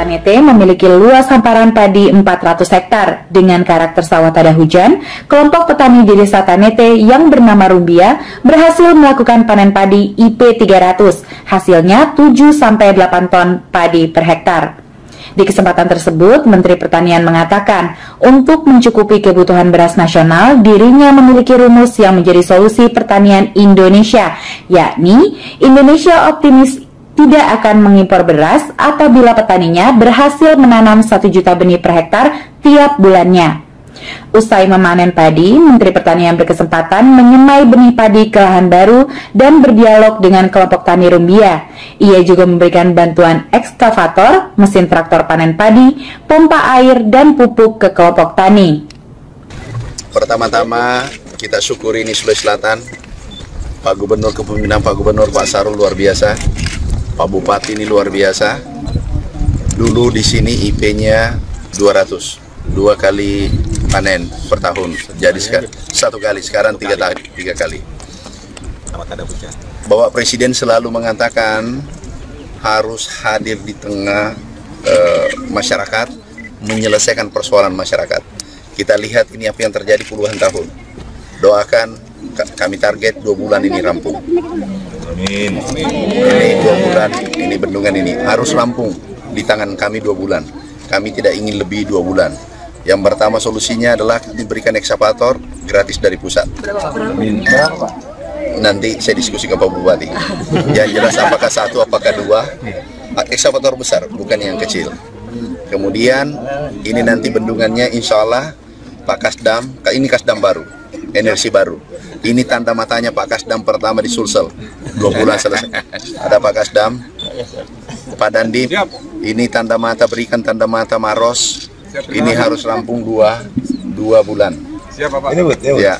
Tanete memiliki luas hamparan padi 400 hektar. Dengan karakter sawah tada hujan, kelompok petani di Desa Tanete yang bernama Rumbia berhasil melakukan panen padi IP 300. Hasilnya 7-8 ton padi per hektar. Di kesempatan tersebut, Menteri Pertanian mengatakan, untuk mencukupi kebutuhan beras nasional, dirinya memiliki rumus yang menjadi solusi pertanian Indonesia, yakni Indonesia optimis tidak akan mengimpor beras apabila petaninya berhasil menanam 1 juta benih per hektar tiap bulannya. Usai memanen padi, Menteri Pertanian berkesempatan menyemai benih padi ke lahan baru dan berdialog dengan kelompok tani Rumbia. Ia juga memberikan bantuan ekskavator, mesin traktor panen padi, pompa air, dan pupuk ke kelompok tani. Pertama-tama kita syukuri ini Sulawesi Selatan, Pak Gubernur, kepemimpinan Pak Gubernur Pak Sarul luar biasa, Pak Bupati ini luar biasa. Dulu di sini IP-nya 200. 2 kali panen per tahun, jadi 1 kali, sekarang 3 kali. Bapak Presiden selalu mengatakan harus hadir di tengah masyarakat, menyelesaikan persoalan masyarakat. Kita lihat ini apa yang terjadi puluhan tahun. Doakan, kami target 2 bulan ini rampung. Amin. Ini 2 bulan, ini bendungan ini harus rampung di tangan kami 2 bulan. Kami tidak ingin lebih 2 bulan. Yang pertama solusinya adalah diberikan ekskavator gratis dari pusat. Nanti saya diskusi ke Pak Bupati. Yang jelas apakah 1, apakah 2. Ekskavator besar, bukan yang kecil. Kemudian ini nanti bendungannya insya Allah Pak Kasdam, ini Kasdam baru, energi baru. Ini tanda matanya Pak Kasdam pertama di Sulsel. 2 bulan selesai. Ada Pak Kasdam, Pak Dandim, ini tanda mata, berikan tanda mata Maros. Ini harus rampung 2 bulan. Siapa Pak? Ya.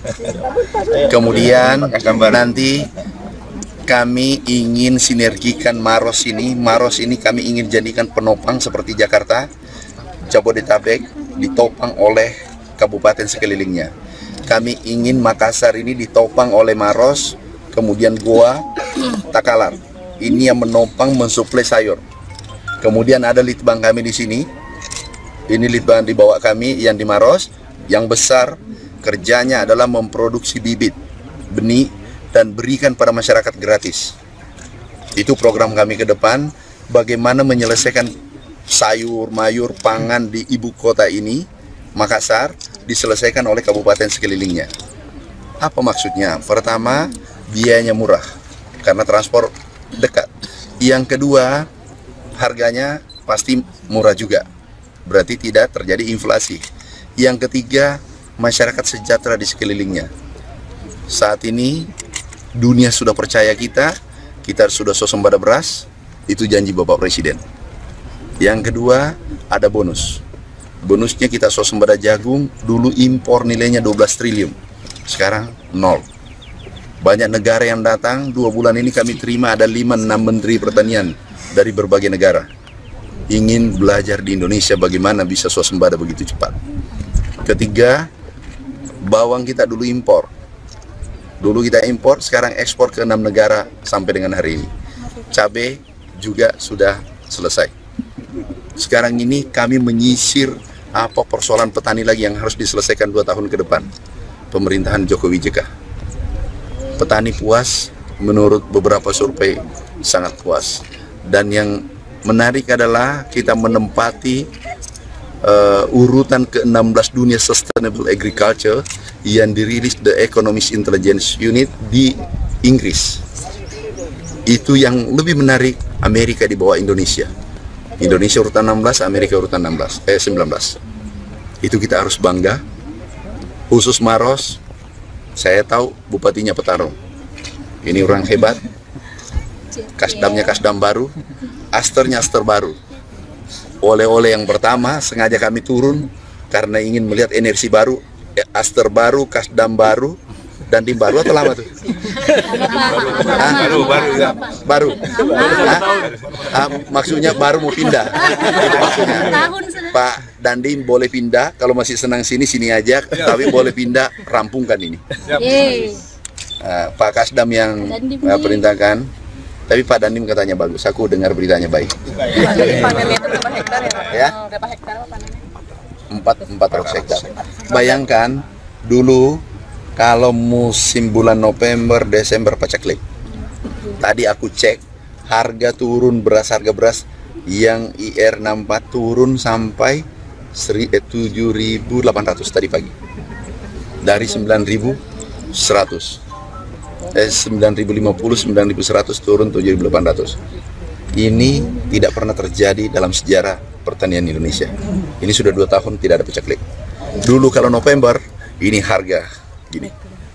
Kemudian nanti kami ingin sinergikan Maros ini. Maros ini kami ingin jadikan penopang seperti Jakarta, Jabodetabek ditopang oleh kabupaten sekelilingnya. Kami ingin Makassar ini ditopang oleh Maros, kemudian Goa, Takalar. Ini yang menopang mensuplai sayur. Kemudian ada litbang kami di sini. Ini litbang di bawah kami yang di Maros, yang besar kerjanya adalah memproduksi bibit, benih, dan berikan pada masyarakat gratis. Itu program kami ke depan, bagaimana menyelesaikan sayur, mayur, pangan di ibu kota ini, Makassar, diselesaikan oleh kabupaten sekelilingnya. Apa maksudnya? Pertama, biayanya murah, karena transport dekat. Yang kedua, harganya pasti murah juga. Berarti tidak terjadi inflasi. Yang ketiga, masyarakat sejahtera di sekelilingnya. Saat ini dunia sudah percaya kita sudah swasembada beras, itu janji Bapak Presiden. Yang kedua, ada bonus. Bonusnya kita swasembada jagung, dulu impor nilainya 12 triliun, sekarang 0. Banyak negara yang datang, 2 bulan ini kami terima ada 5-6 menteri pertanian dari berbagai negara. Ingin belajar di Indonesia bagaimana bisa swasembada begitu cepat. Ketiga, bawang kita dulu impor. Dulu kita impor, sekarang ekspor ke 6 negara sampai dengan hari ini. Cabai juga sudah selesai. Sekarang ini kami menyisir apa persoalan petani lagi yang harus diselesaikan 2 tahun ke depan. Pemerintahan Jokowi JK. Petani puas, menurut beberapa survei sangat puas. Dan yang menarik adalah kita menempati urutan ke-16 dunia Sustainable Agriculture yang dirilis The Economist Intelligence Unit di Inggris. Itu yang lebih menarik, Amerika di bawah Indonesia. Indonesia urutan 16, Amerika urutan 19. Itu kita harus bangga. Khusus Maros, saya tahu bupatinya Petarung. Ini orang hebat. Kasdamnya Kasdam baru, Asternya Aster baru. Oleh-oleh yang pertama sengaja kami turun karena ingin melihat energi baru, Aster baru, Kasdam baru, dan tim baru atau lama tuh? Baru. Maksudnya baru mau pindah. Itu maksudnya. Pak Dandim boleh pindah, kalau masih senang sini aja, tapi boleh pindah, rampungkan ini. Pak Kasdam yang perintahkan, Tapi Pak Dandim katanya bagus, aku dengar beritanya baik. Jadi panennya itu berapa hektar ya? Berapa hektar panennya? 400 hektar. Bayangkan dulu kalau musim bulan November, Desember paceklik. Tadi aku cek harga harga beras yang IR64 turun sampai 7.800 tadi pagi. Dari 9.100. 9.050, 9.100 turun 7.800. Ini tidak pernah terjadi dalam sejarah pertanian Indonesia. Ini sudah 2 tahun tidak ada paceklik. Dulu kalau November, ini harga gini.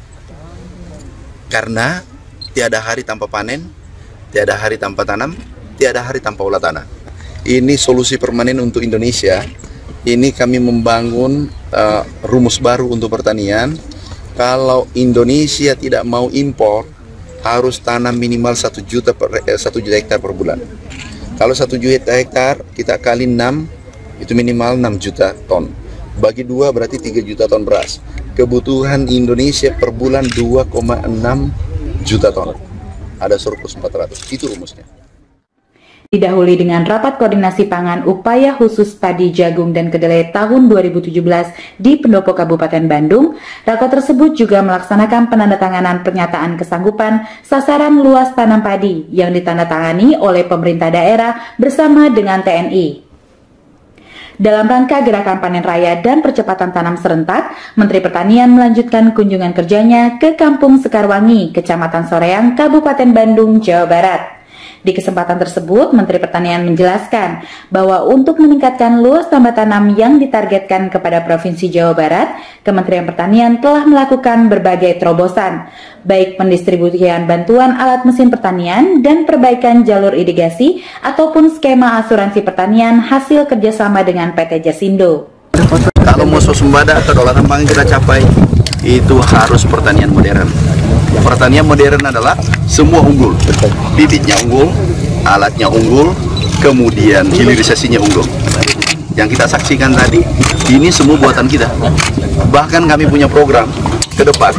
Karena tiada hari tanpa panen, tiada hari tanpa tanam, tiada hari tanpa olah tanah. Ini solusi permanen untuk Indonesia. Ini kami membangun rumus baru untuk pertanian. Kalau Indonesia tidak mau impor, harus tanam minimal 1 juta hektar per bulan. Kalau 1 juta hektar kita kali 6, itu minimal 6 juta ton. Bagi 2 berarti 3 juta ton beras. Kebutuhan Indonesia per bulan 2,6 juta ton. Ada surplus 400. Itu rumusnya. Didahului dengan rapat koordinasi pangan upaya khusus padi, jagung, dan kedelai tahun 2017 di Pendopo Kabupaten Bandung, rapat tersebut juga melaksanakan penandatanganan pernyataan kesanggupan sasaran luas tanam padi yang ditandatangani oleh pemerintah daerah bersama dengan TNI. Dalam rangka gerakan panen raya dan percepatan tanam serentak, Menteri Pertanian melanjutkan kunjungan kerjanya ke Kampung Sekarwangi, Kecamatan Soreang, Kabupaten Bandung, Jawa Barat. Di kesempatan tersebut, Menteri Pertanian menjelaskan bahwa untuk meningkatkan luas tambah tanam yang ditargetkan kepada Provinsi Jawa Barat, Kementerian Pertanian telah melakukan berbagai terobosan, baik pendistribusian bantuan alat mesin pertanian dan perbaikan jalur irigasi ataupun skema asuransi pertanian hasil kerjasama dengan PT Jasindo. Kalau mau swasembada kedaulatan pangan kita capai, itu harus pertanian modern. Pertanian modern adalah semua unggul, bibitnya unggul, alatnya unggul, kemudian hilirisasinya unggul. Yang kita saksikan tadi, ini semua buatan kita. Bahkan kami punya program ke depan,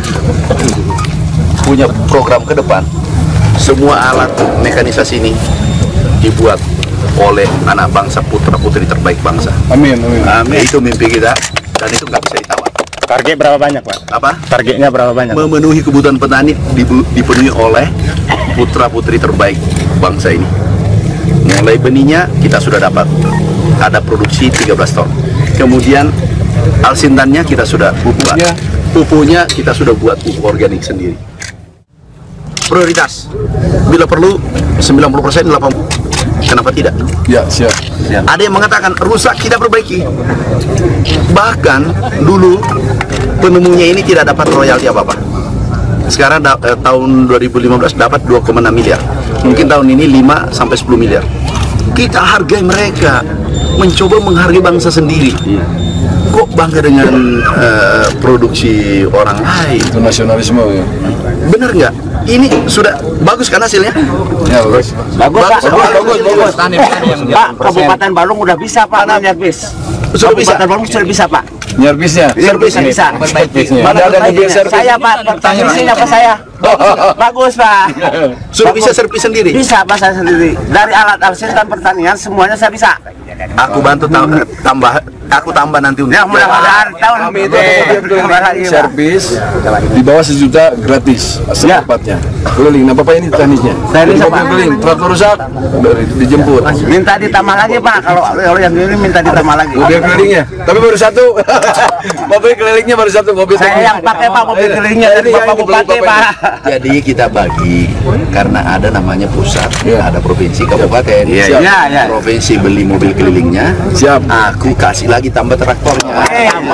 semua alat mekanisasi ini dibuat oleh anak bangsa, putra putri terbaik bangsa. Amin, amin. Amin. Itu mimpi kita dan itu nggak bisa ditawar. Target berapa banyak, Pak? Apa? Targetnya berapa banyak? Memenuhi kebutuhan petani dipenuhi oleh putra-putri terbaik bangsa ini. Mulai benihnya kita sudah dapat, ada produksi 13 ton. Kemudian alsintannya kita sudah buat, pupuknya kita sudah buat pupuk organik sendiri. Prioritas, bila perlu 90%, 80%. Kenapa tidak? Ya, siap. Ada yang mengatakan rusak kita perbaiki. Bahkan dulu penemunya ini tidak dapat royalti apa-apa. Sekarang tahun 2015 dapat 2,6 miliar. Mungkin tahun ini 5 sampai 10 miliar. Kita hargai mereka, mencoba menghargai bangsa sendiri. Kok bangga dengan produksi orang lain? Itu nasionalisme ya. Benar nggak? Ini sudah bagus kan hasilnya? Ya, bagus. Bagus. Pak, Kabupaten Bandung udah bisa Pak nyerbis. Sudah bisa. Kabupaten Bandung sudah bisa Pak. Nyerbisnya? Nyerbisnya bisa. Ada mobil servis. Saya Pak, pertanyaannya apa saya? Bagus Pak. Sudah bisa servis sendiri? Bisa Pak, saya sendiri. Dari alat alsintan pertanian semuanya saya bisa. Aku bantu tambah nanti untuk. Ya mudah-mudahan tahun ini Servis di bawah 1 juta gratis secepatnya. Keliling. Nah, Bapak ini teknisnya. Teknis apa? Mobil keliling, traktor rusak, dijemput. Minta ditambah lagi Pak, kalau yang ini minta ditambah lagi. Mobil kelilingnya, tapi baru 1. Mobil kelilingnya baru 1 mobil. Saya yang pakai Pak mobil kelilingnya dari Bapak Bupati Pak. Jadi kita bagi karena ada namanya pusat, ada provinsi, kabupaten. Iya. Provinsi beli mobil kelilingnya, Siap. aku kasih lagi tambah traktornya.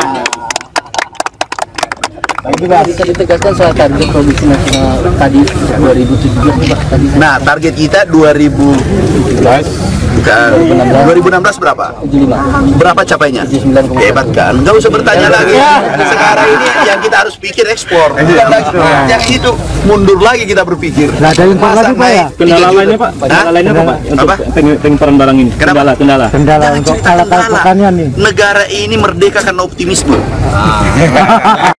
Bisa ditegaskan soal target produksi nasional tadi 2017 Pak tadi. Nah, target kita 2016 berapa? 75. Berapa capainya? 79,1. Hebat kan? Nggak usah bertanya lagi. Sekarang ini yang kita harus pikir ekspor. Bukan lagi. Yang itu mundur lagi kita berpikir. Nah, ada impor lagi Pak ya? Kendala lainnya Pak? Kendala lainnya apa Pak? Untuk pengimparan barang ini? Kenapa? Kendala. Kendala untuk alat-alat pertanian nih. Negara ini merdeka karena optimisme.